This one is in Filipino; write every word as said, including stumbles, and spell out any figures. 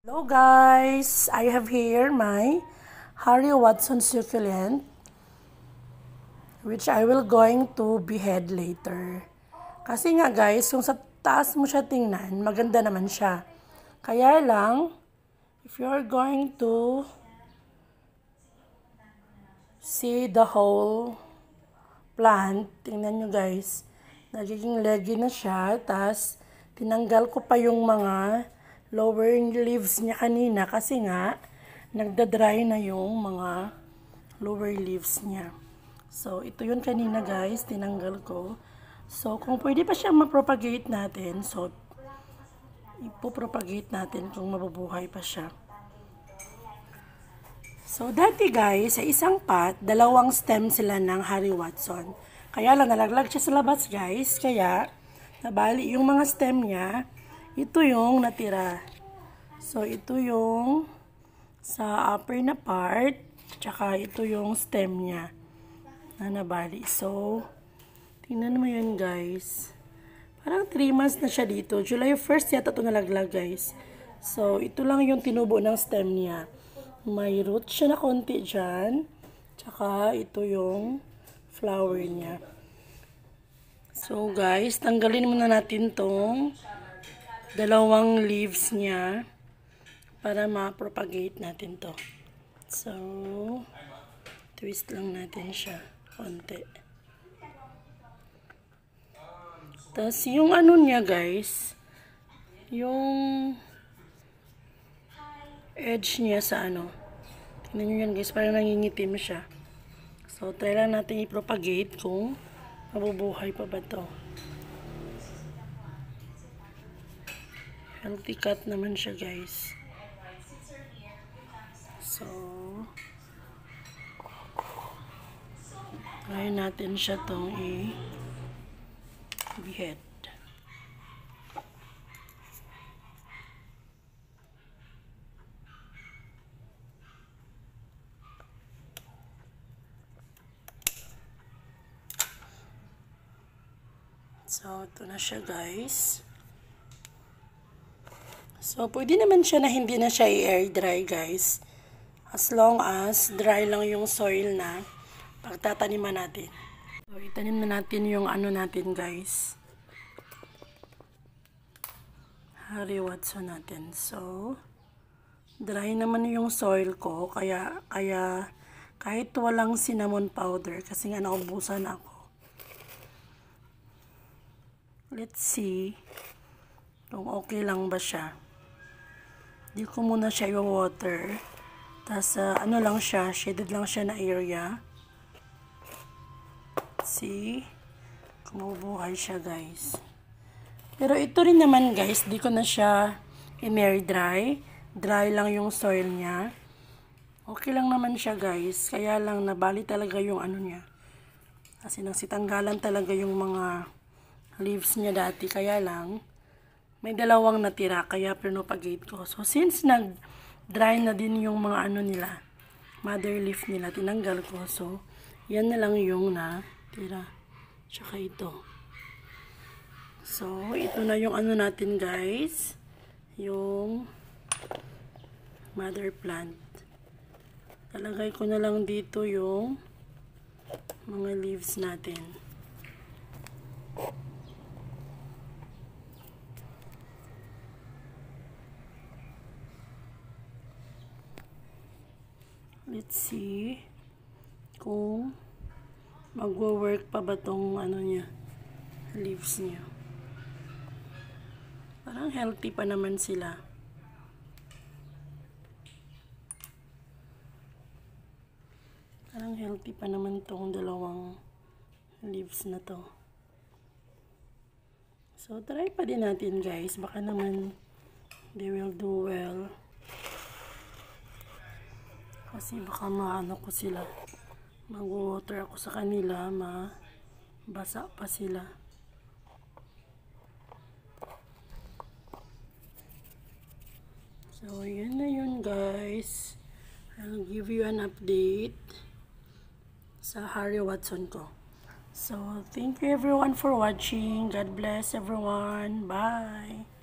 Hello guys! I have here my Harry Watson succulent, which I will going to behead later. Kasi nga guys, kung sa taas mo siya tingnan, maganda naman siya. Kaya lang, if you're going to see the whole plant, tingnan nyo guys, nagiging leggy na siya, tas tinanggal ko pa yung mga lower leaves niya kanina kasi nga nagda-dry na yung mga lower leaves niya. So, ito yun kanina guys, tinanggal ko. So, kung pwede pa siyang ma-propagate natin, so, ipopropagate natin kung mabubuhay pa siya. So, dati guys, sa isang pot, dalawang stem sila ng Harry Watson. Kaya lang, nalaglag siya sa labas guys, kaya, nabali yung mga stem niya, ito yung natira. So, ito yung sa upper na part, tsaka ito yung stem niya na nabali. So, tingnan mo yun guys. Parang three months na siya dito. July first yata ito nalaglag guys. So, ito lang yung tinubo ng stem niya. May root siya na konti dyan. Tsaka ito yung flower niya. So, guys, tanggalin muna natin tong dalawang leaves niya para ma-propagate natin to. So, twist lang natin siya konti. Tapos, yung ano niya guys, yung edge niya sa ano, tingnan nyo yan guys, parang nangingitim siya. So, try lang natin i-propagate kung mabubuhay pa ba to. Healthy cut naman siya guys. So, try natin siya tong i-behead. So, ito na siya guys. So, pwede naman siya na hindi na siya i-air dry guys. As long as dry lang yung soil na pagtataniman natin. So, itanim na natin yung ano natin guys. Harry Watson natin. So, dry naman yung soil ko. Kaya, kaya kahit walang cinnamon powder, kasi nga naubusan ako. Let's see kung okay lang ba siya. Di ko muna siya i-water. Tapos, uh, ano lang siya, shaded lang siya na area. See? Kung mabubuhay siya, guys. Pero ito rin naman, guys, di ko na siya i-air dry. Dry lang yung soil niya. Okay lang naman siya, guys. Kaya lang, nabali talaga yung ano niya. Kasi nang sitanggalan talaga yung mga leaves niya dati. Kaya lang, may dalawang natira, kaya pinopagate ko. So, since nag-dry na din yung mga ano nila, mother leaf nila, tinanggal ko. So, yan na lang yung natira. Tsaka ito. So, ito na yung ano natin, guys. Yung mother plant. Talagay ko na lang dito yung mga leaves natin. Let's see kung magwo-work pa ba tong ano niya, leaves niya. Parang healthy pa naman sila. Parang healthy pa naman tong dalawang leaves na to. So, try pa din natin guys. Baka naman they will do well. Kasi baka maano ko sila. Mag-water ako sa kanila. Mabasa pa sila. So, yun na yun guys. I'll give you an update sa Harry Watson ko. So, thank you everyone for watching. God bless everyone. Bye!